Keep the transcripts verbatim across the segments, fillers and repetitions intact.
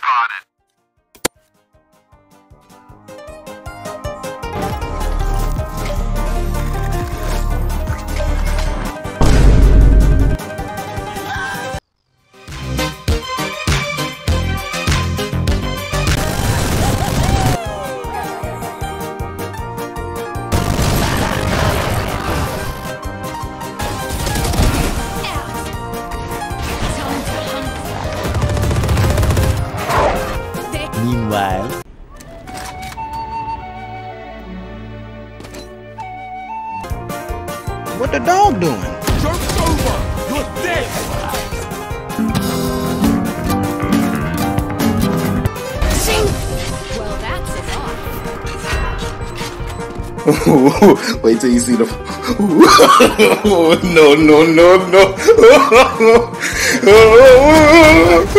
spotted. Meanwhile, what the dog doing? Joke's over! You're dead! Well, that's enough. Wait till you see the. No, no, no, no.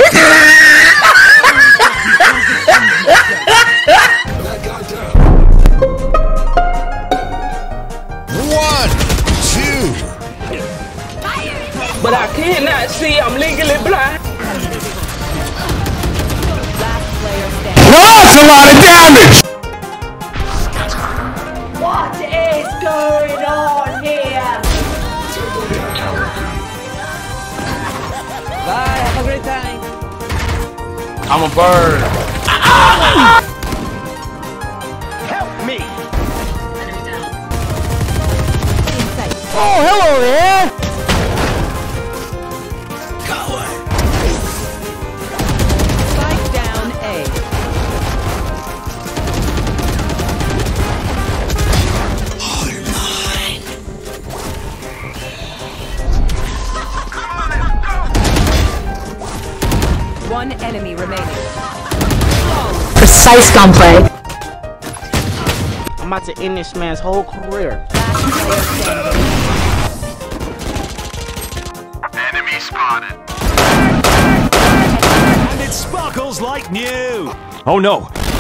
One, two. But I cannot see. I'm legally blind. Last player standing. Well, that's a lot of damage! What is going on here? Bye. Have a great time. I'm a bird. Help me! oh hello there! Spike down A. One enemy remaining. Precise gunplay. I'm about to end this man's whole career. Last player standing. Enemy spotted. And it sparkles like new. Oh no,